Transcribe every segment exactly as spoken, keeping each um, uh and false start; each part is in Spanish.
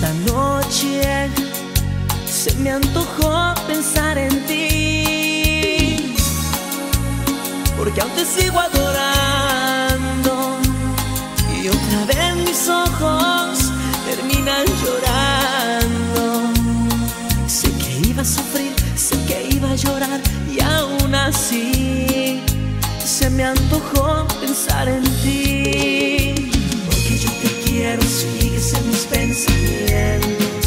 Esta noche se me antojó pensar en ti, porque aún te sigo adorando, y otra vez mis ojos terminan llorando. Sé que iba a sufrir, sé que iba a llorar, y aún así se me antojó pensar en ti. Porque yo te quiero, sigues en mis pensamientos,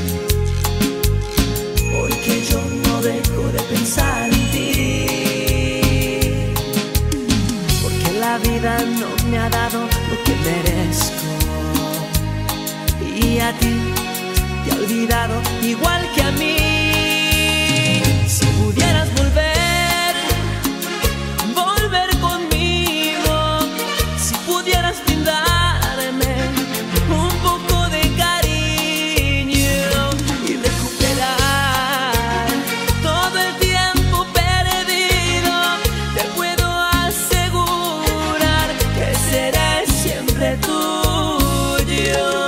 porque yo no dejo de pensar en ti. Porque la vida no me ha dado lo que merezco, y a ti te ha olvidado igual que a mí. Si pudieras volver, volver conmigo, si pudieras brindarme un poco de cariño y recuperar todo el tiempo perdido, te puedo asegurar que seré siempre tuyo.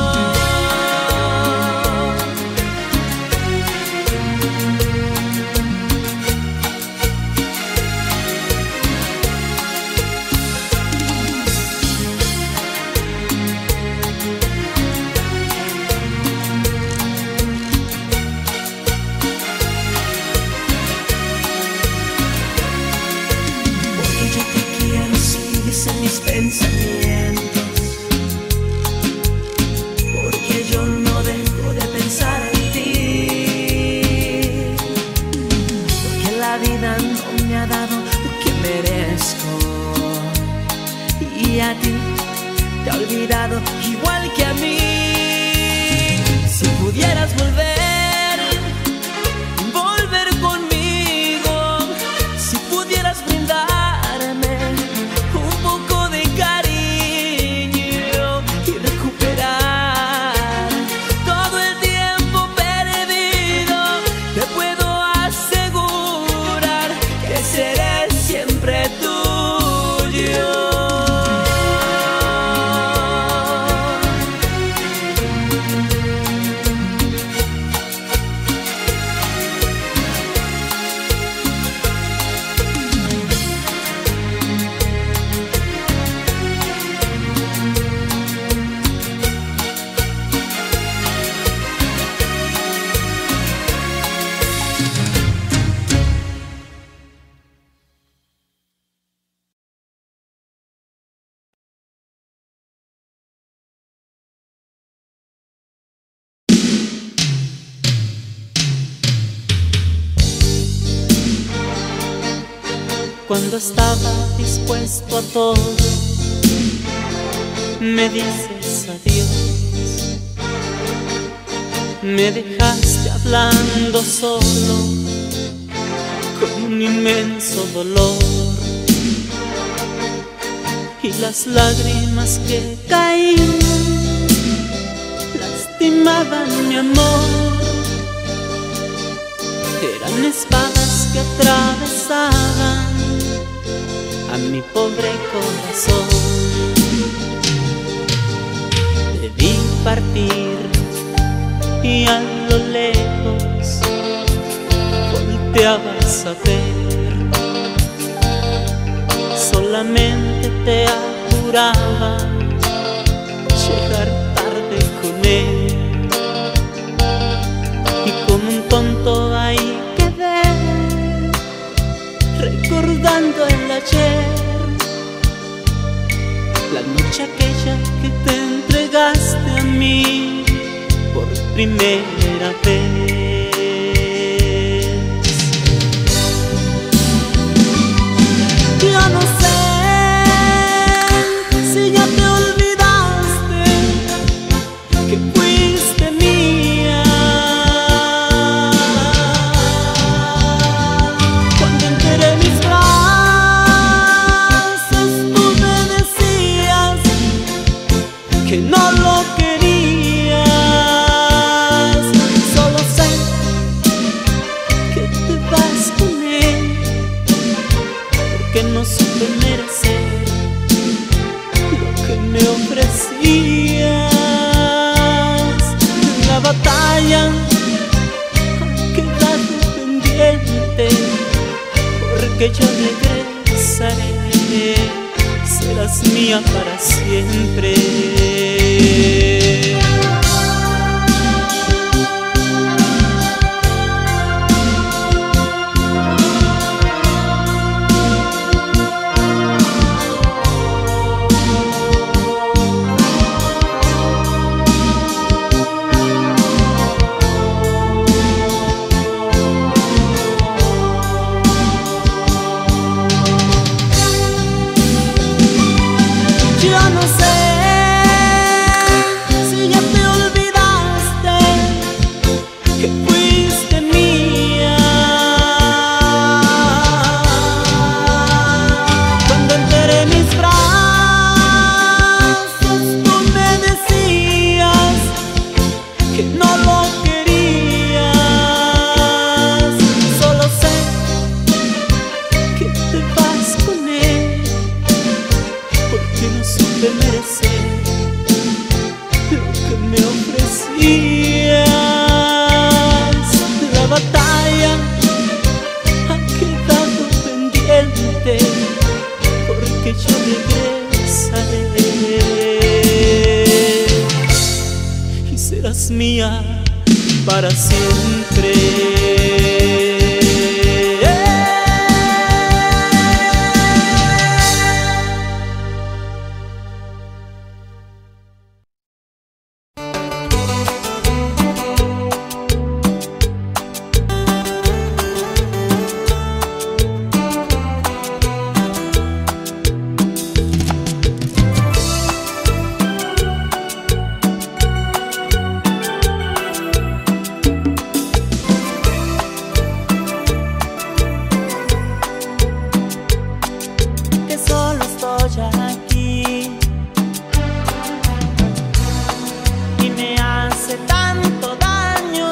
Pensamientos, porque yo no dejo de pensar en ti, porque la vida no me ha dado lo que merezco, y a ti te ha olvidado igual que a mí. Si pudieras volver, volver conmigo, si pudieras brindarme un poco de cariño y recuperar todo el tiempo perdido, te puedo asegurar que seré siempre tuyo. Cuando estaba dispuesto a todo, me dices adiós. Me dejaste hablando solo, con un inmenso dolor, y las lágrimas que caían lastimaban mi amor. Eran espadas que atravesaban a mi pobre corazón. Debí partir y a lo lejos volteabas a ver. Solamente te apuraba llegar tarde con él, y como un tonto ahí quedé, recordando el ayer, la noche aquella que te entregaste a mí por primera vez. Yo no sé si ya te olvidaste que fuiste mía. Cuando enteré mis brazos, tú me decías que no lo querías. Solo sé serás mía para siempre. Yo no sé si ya te olvidaste que fuiste mía. Cuando entré en mis brazos tú me decías que no lo querías. Solo sé que te vas con él porque no supe merecer lo que me ofrecías. La batalla ha quedado pendiente porque yo regresaré y serás mía para siempre. Que solo estoy aquí y me hace tanto daño.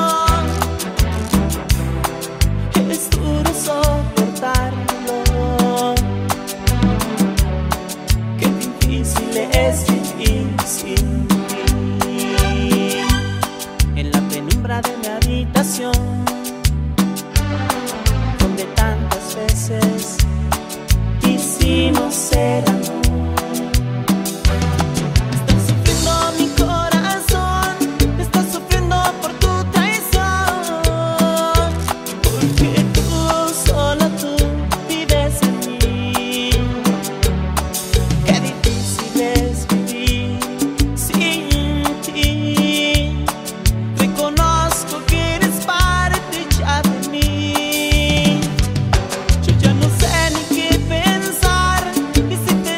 Es duro soportarlo. Qué difícil es vivir sin ti. En la penumbra de mi habitación, donde tantas veces quisimos ser amor. Está sufriendo mi corazón, está sufriendo por tu traición, porque tú, solo tú, vives en mí. Qué difícil es vivir sin ti. Reconozco que eres parte ya de mí. Yo ya no sé ni qué pensar, y si te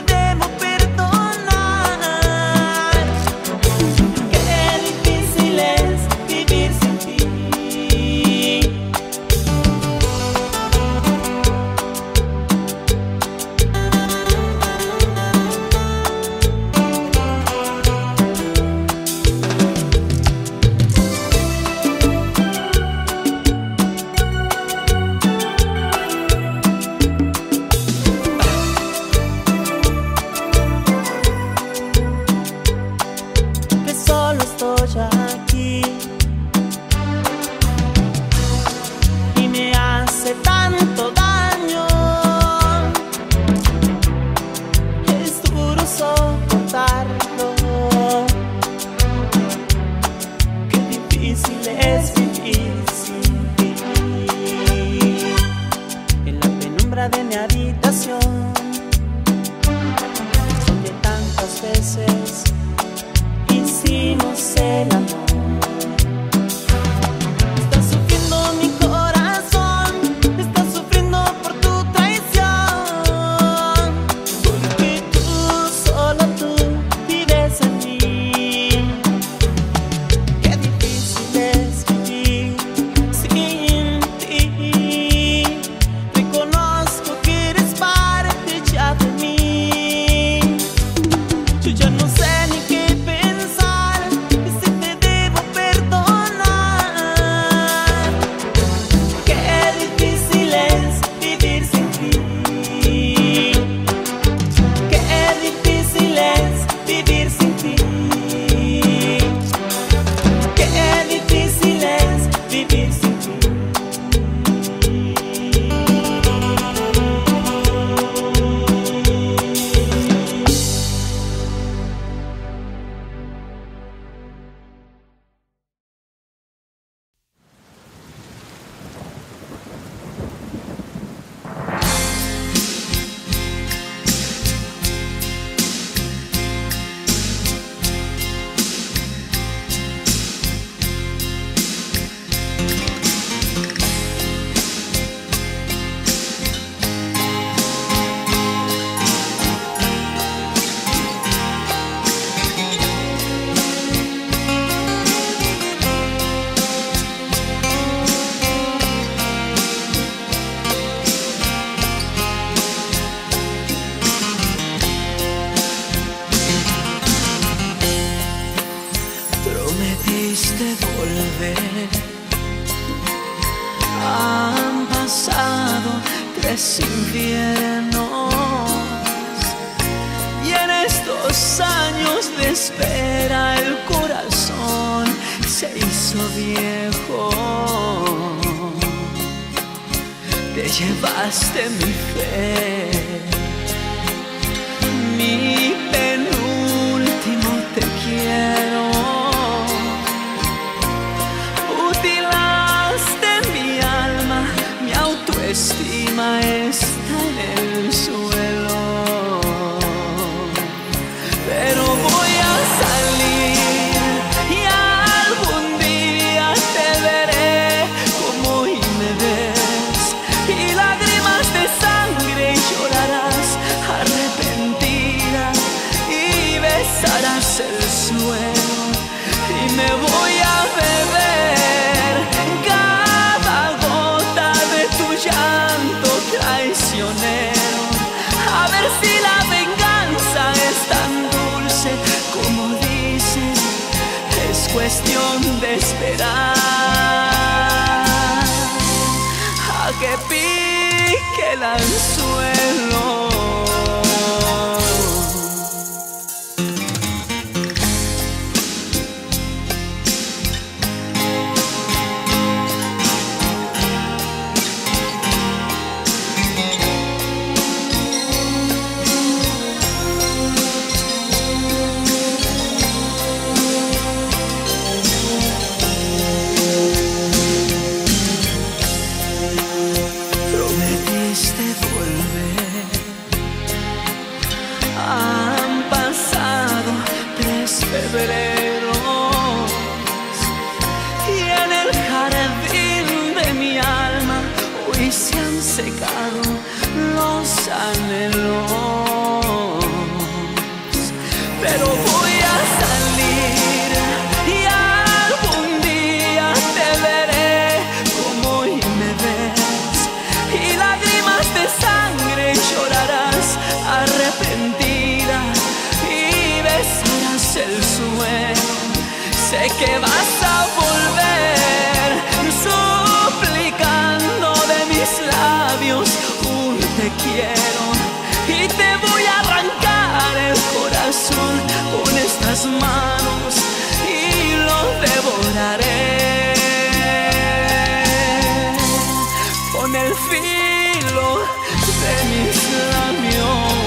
volver. Han pasado tres inviernos y en estos años de espera el corazón se hizo viejo. Te llevaste mi fe, mi penúltimo te quiero. Mutilaste mi alma, mi autoestima está en el suelo. Pero voy a salir y algún día te veré como hoy me ves, y lágrimas de sangre llorarás arrepentida y besarás el suelo, y me voy a beber cada gota de tu llanto traicionero, a ver si la venganza es tan dulce como dicen. Es cuestión de esperar a que pique el anzuelo. Febreros y en el jardín de mi alma hoy se han secado los anhelos. Pero voy a salir y algún día te veré como hoy me ves, y lágrimas de sangre llorarás arrepentida y besarás el suelo. Sé que vas a volver suplicando de mis labios un te quiero, y te voy a arrancar el corazón con estas manos y lo devoraré con el filo de mis labios.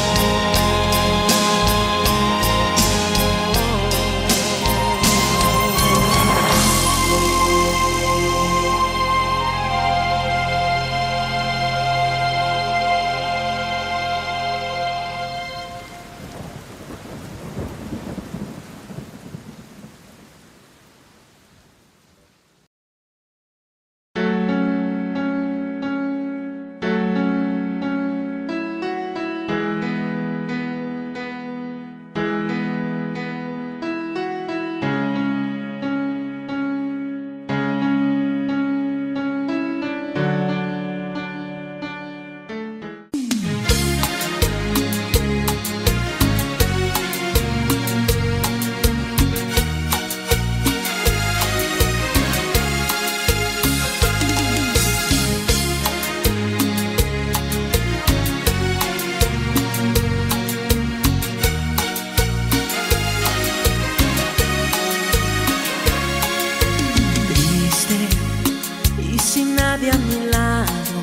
A mi lado,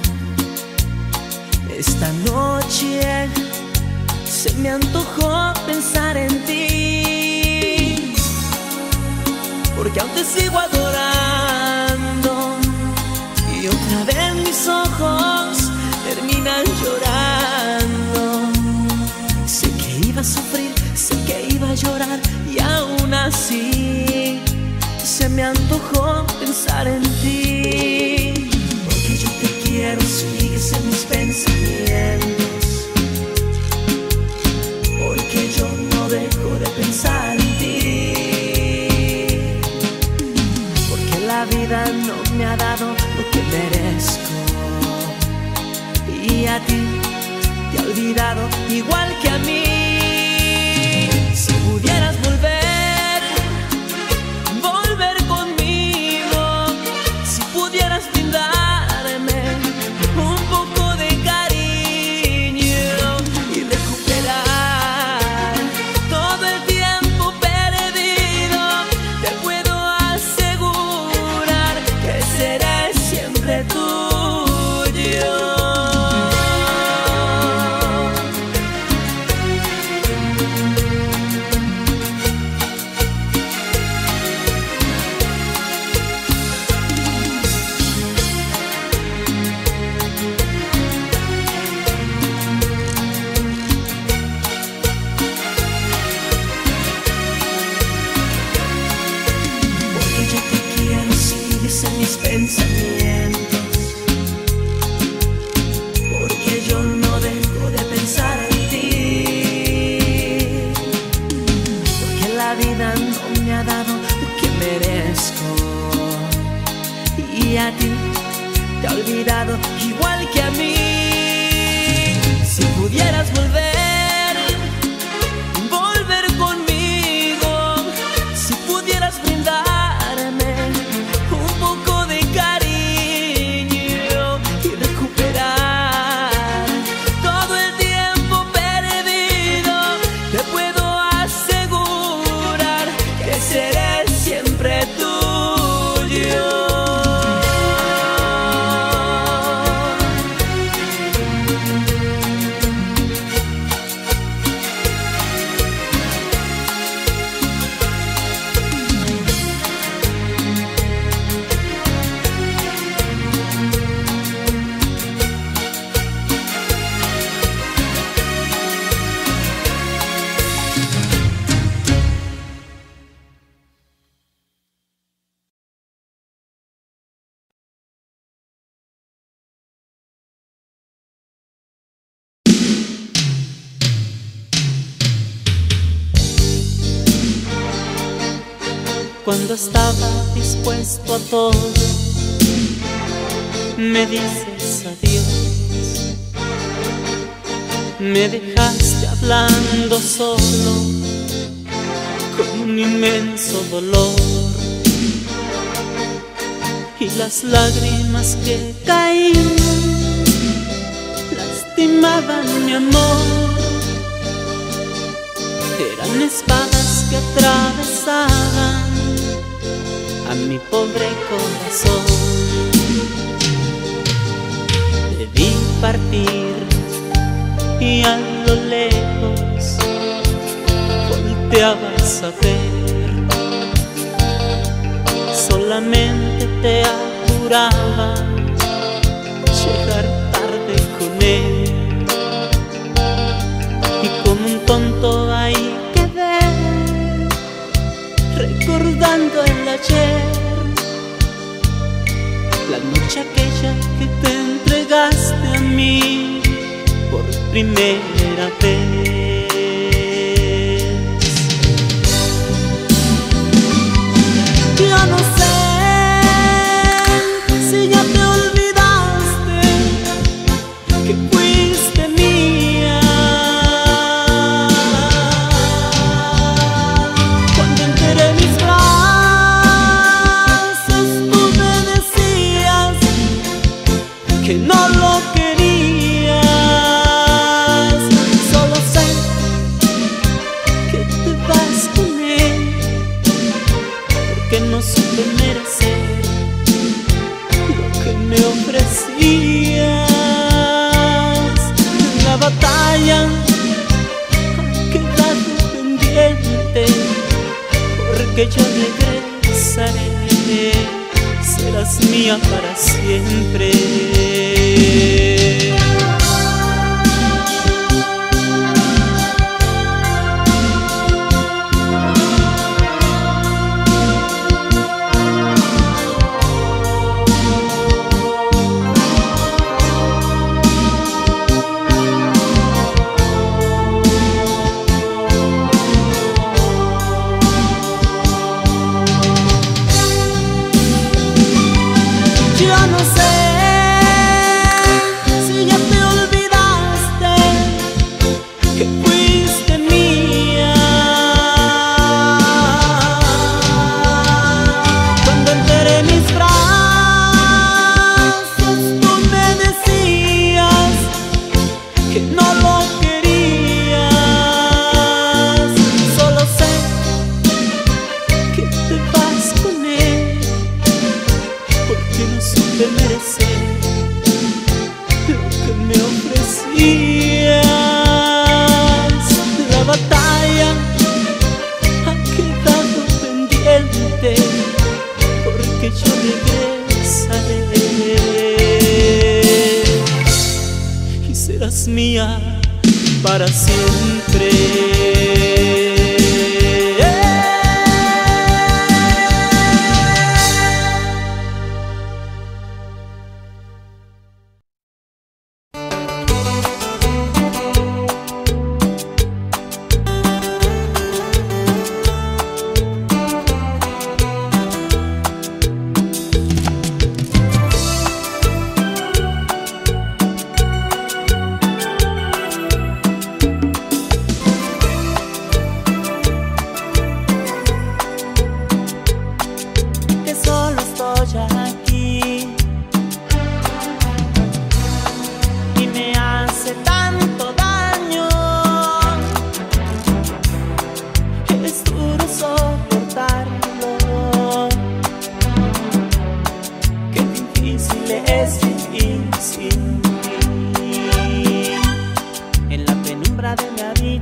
esta noche se me antojó pensar en ti, porque aún te sigo adorando, y otra vez mis ojos terminan llorando. Sé que iba a sufrir, sé que iba a llorar, y aún así se me antojó pensar en ti. Yo te quiero, sigues en mis pensamientos, porque yo no dejo de pensar en ti, porque la vida no me ha dado lo que merezco, y a ti te ha olvidado igual que a mí. Si pudieras volver, volver conmigo, vida no me ha dado lo que merezco, y a ti te ha olvidado igual que a mí. Si pudieras volver, volver conmigo, si pudieras brindarme un poco de cariño y recuperar todo el tiempo perdido, te puedo asegurar que seré siempre tuyo. Cuando estaba dispuesto a todo, me dices adiós. Me dejaste hablando solo, con un inmenso dolor. Y las lágrimas que caían lastimaban mi amor. Eran espadas que atravesaban a mi pobre corazón. Debí partir y a lo lejos volteabas a ver. Solamente te apuraba llegar tarde con él. Y como un tonto ahí quedé, recordando el ayer, la noche aquella que te entregaste a mí por primera vez. Yo no sé si ya te olvidaste que fuiste mía. Cuando enteré mis brazos, tú me decías que no lo querías. Solo sé que te vas con él, porque no supe merecer lo que me ofrecías. La batalla ha quedado pendiente, porque yo regresaré, serás mía para siempre. Yo no sé si ya te olvidaste que fuiste mía. Cuando enteré mis brazos, tú me decías que no lo querías. Solo sé que te vas con él, porque no supe merecer lo que me ofrecías. La batalla ha quedado pendiente, porque yo regresaré y serás mía para siempre.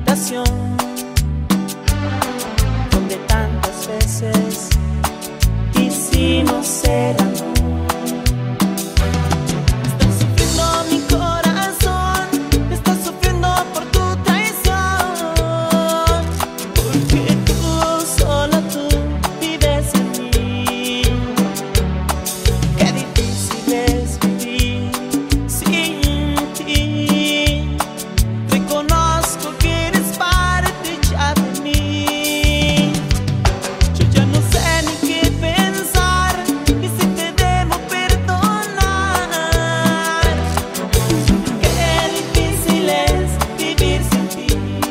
habitación donde tantas veces hicimos el amor. Está sufriendo mi corazón, está sufriendo por tu traición, porque tú, solo tú, vives en mí. Qué difícil es vivir sin ti. Reconozco que eres parte ya de mí. Yo ya no sé ni qué pensar, ni si te debo perdonar. Qué difícil es vivir sin ti.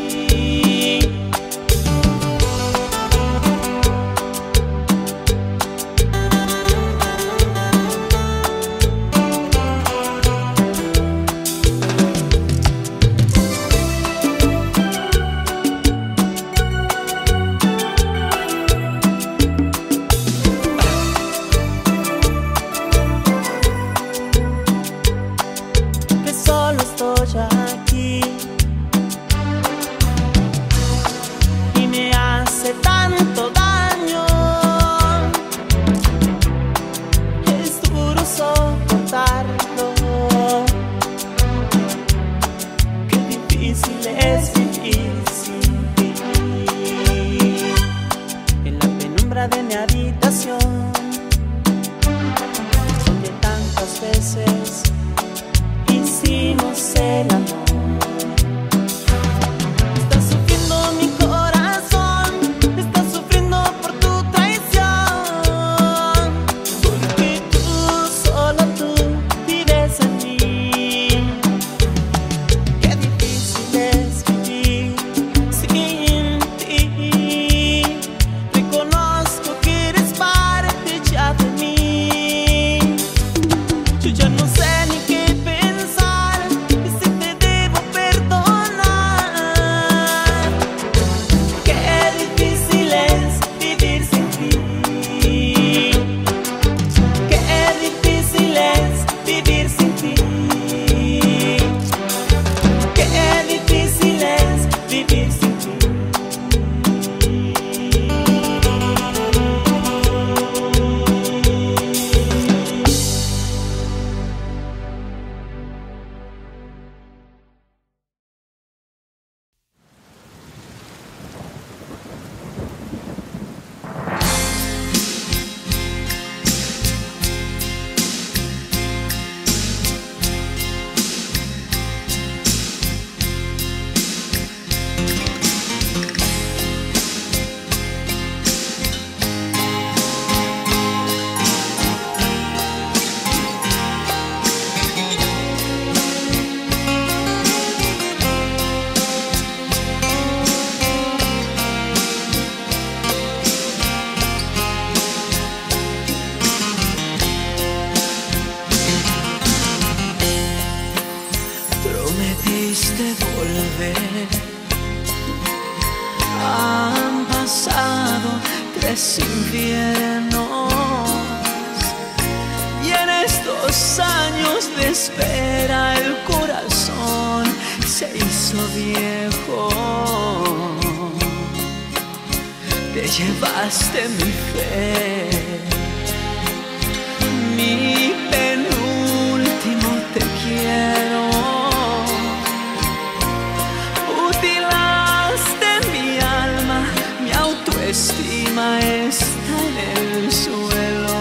Que solo estoy aquí y me hace tanto daño. Es duro soportarlo. Qué difícil es vivir sin ti. En la penumbra de mi habitación, donde tantas veces hicimos el amor. Está sufriendo mi corazón, está sufriendo por tu traición, porque tú, solo tú, vives en mí. Qué difícil es vivir sin ti. Reconozco que eres parte ya de mí. Yo ya no sé ni qué pensar, ni si te debo perdonar. Qué difícil es vivir sin ti. Qué difícil es vivir sin ti. Qué difícil es vivir sin ti. Prometiste volver. Han pasado tres inviernos y en estos años de espera el corazón se hizo viejo. Te llevaste mi fe, mi penúltimo te quiero. Mutilaste mi alma, mi autoestima está en el suelo.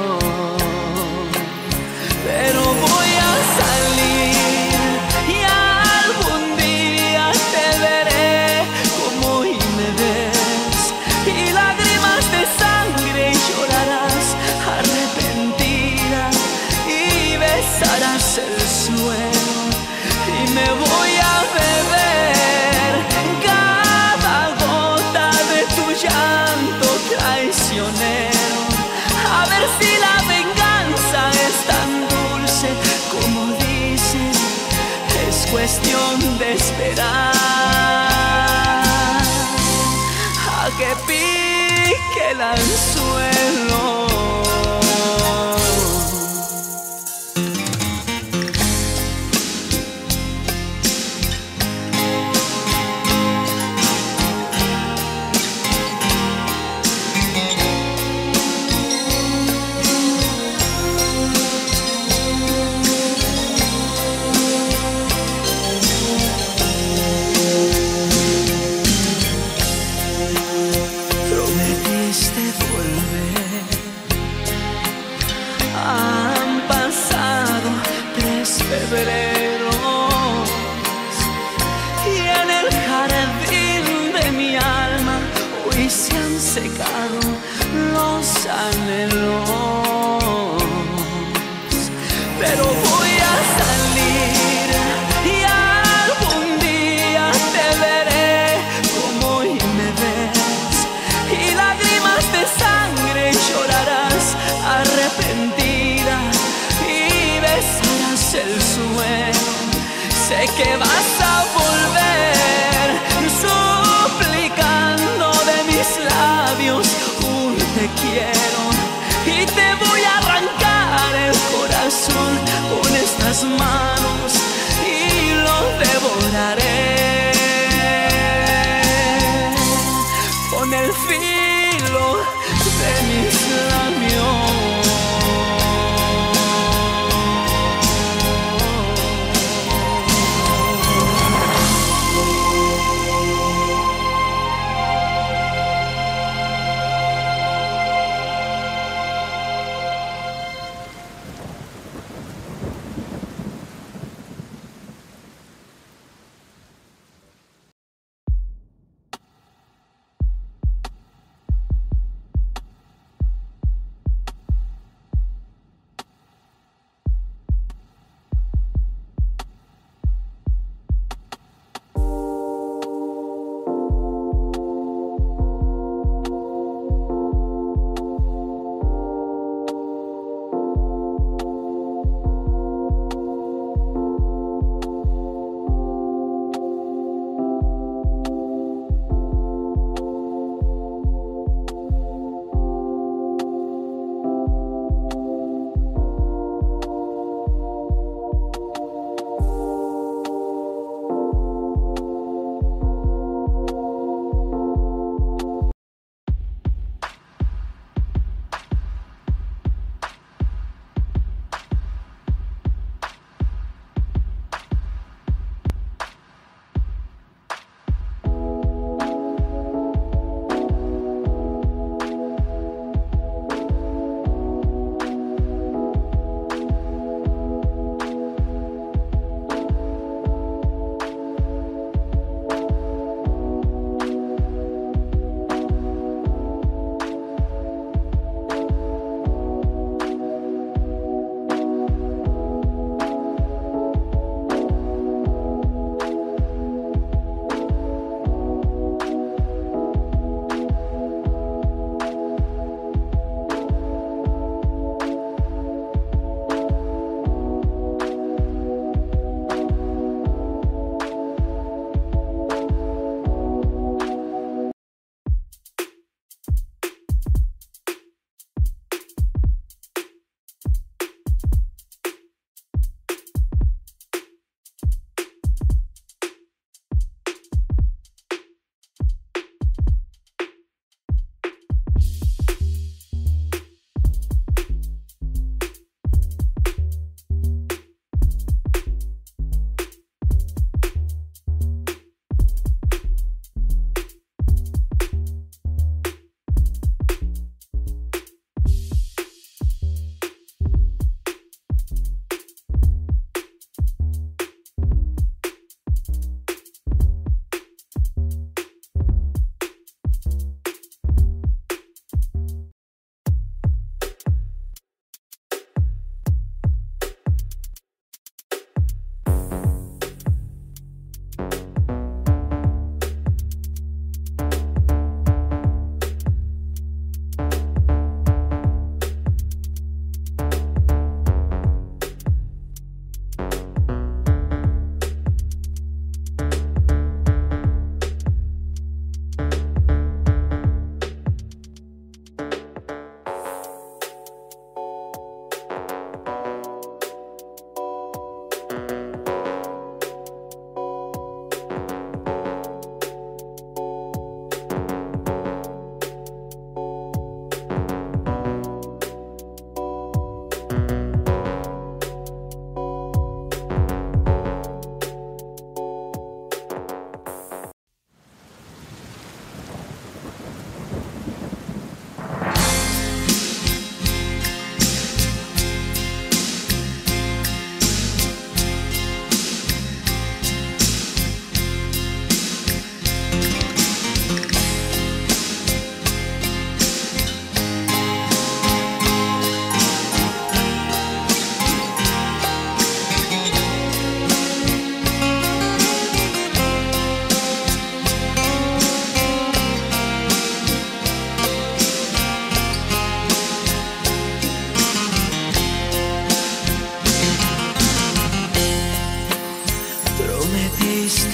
Pero voy a salir y algún día te veré como hoy me ves, y lágrimas de sangre llorarás arrepentida y besarás el suelo, y me voy a beber cada gota de tu llanto traicionero. sé que vas a volver, suplicando de mis labios un te quiero, y te voy a arrancar el corazón con estas manos y lo devoraré con el filo de mis labios.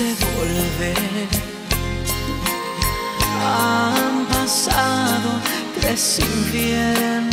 de volver. Han pasado tres inviernos